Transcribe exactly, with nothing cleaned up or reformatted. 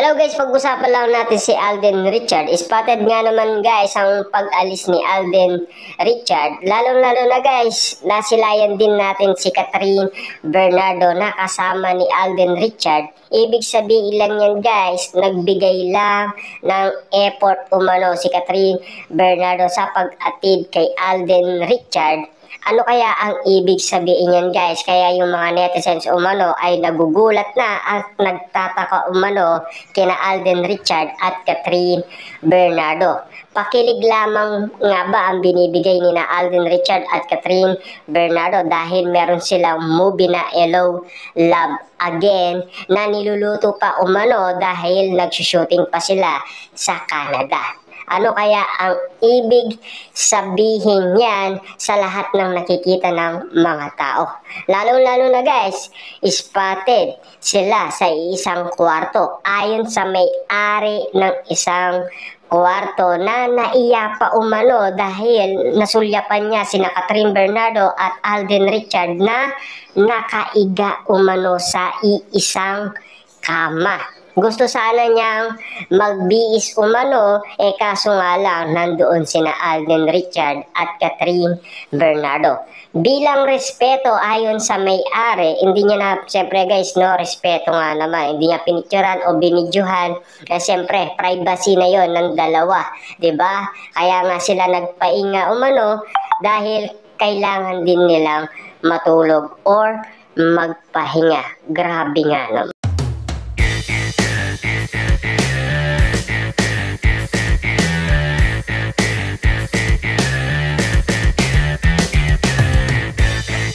Hello guys, pag-usapan lang natin si Alden Richard. Spotted nga naman guys ang pag-alis ni Alden Richard. Lalong-lalo na guys, nasilayan din natin si Catherine Bernardo na kasama ni Alden Richard. Ibig sabihin lang yan guys, nagbigay lang ng effort umano si Catherine Bernardo sa pag-atid kay Alden Richard. Ano kaya ang ibig sabihin yan guys? Kaya yung mga netizens umano ay nagugulat na at nagtataka umano kina Alden Richard at Catherine Bernardo. Pakilig lamang nga ba ang binibigay ni na Alden Richard at Catherine Bernardo dahil meron silang movie na Hello Love Again na niluluto pa umano dahil nagsushooting pa sila sa Canada. Ano kaya ang ibig sabihin yan sa lahat ng nakikita ng mga tao? Lalo-lalo na guys, spotted sila sa isang kwarto ayon sa may-ari ng isang kwarto na naiya pa umano dahil nasulyapan niya sina Catherine Bernardo at Alden Richard na nakaiga umano sa iisang kama. Gusto sana niyang magbiis umano, eh kaso nga lang nandoon sina Alden Richard at Catherine Bernardo. Bilang respeto ayon sa may-ari, hindi niya na, siyempre guys, no, respeto nga naman, hindi niya pinicturan o binidyohan, eh siyempre, privacy na yon ng dalawa, ba diba? Kaya nga sila nagpainga umano dahil kailangan din nilang matulog or magpahinga. Grabe nga naman.